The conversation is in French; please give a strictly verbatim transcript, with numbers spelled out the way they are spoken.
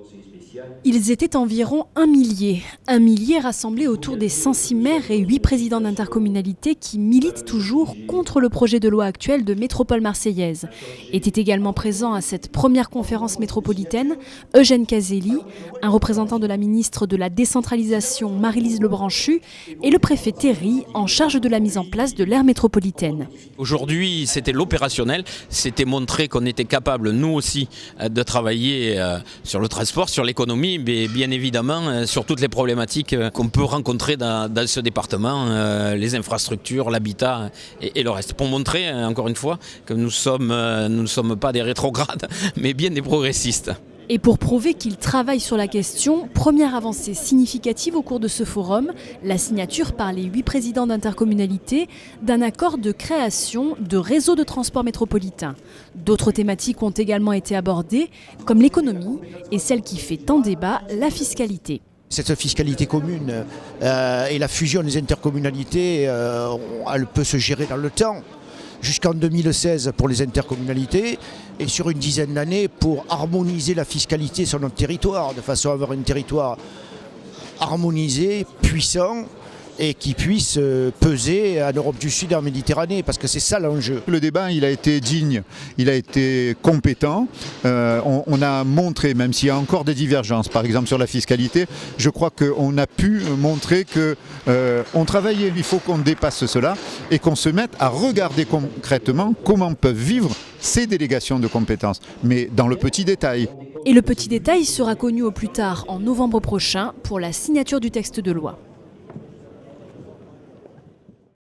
Ils étaient environ un millier, un millier rassemblés autour des cent six maires et huit présidents d'intercommunalités qui militent toujours contre le projet de loi actuel de métropole marseillaise. Était également présent à cette première conférence métropolitaine Eugène Caselli, un représentant de la ministre de la décentralisation Marie-Lise Lebranchu et le préfet Théry en charge de la mise en place de l'aire métropolitaine. Aujourd'hui, c'était l'opérationnel, c'était montrer qu'on était capable, nous aussi, de travailler sur le transport, sur l'économie, mais bien évidemment sur toutes les problématiques qu'on peut rencontrer dans, dans ce département, euh, les infrastructures, l'habitat et, et le reste. Pour montrer, encore une fois, que nous sommes, euh, nous ne sommes pas des rétrogrades, mais bien des progressistes. Et pour prouver qu'ils travaillent sur la question, première avancée significative au cours de ce forum, la signature par les huit présidents d'intercommunalités d'un accord de création de réseaux de transport métropolitain. D'autres thématiques ont également été abordées, comme l'économie et celle qui fait tant débat, la fiscalité. Cette fiscalité commune euh, et la fusion des intercommunalités, euh, elle peut se gérer dans le temps. Jusqu'en deux mille seize pour les intercommunalités et sur une dizaine d'années pour harmoniser la fiscalité sur notre territoire, de façon à avoir un territoire harmonisé, puissant et qui puisse peser en Europe du Sud et en Méditerranée, parce que c'est ça l'enjeu. Le débat, il a été digne, il a été compétent. Euh, on, on a montré, même s'il y a encore des divergences, par exemple sur la fiscalité, je crois qu'on a pu montrer qu'on euh, travaillait. Il faut qu'on dépasse cela et qu'on se mette à regarder concrètement comment peuvent vivre ces délégations de compétences, mais dans le petit détail. Et le petit détail sera connu au plus tard en novembre prochain pour la signature du texte de loi.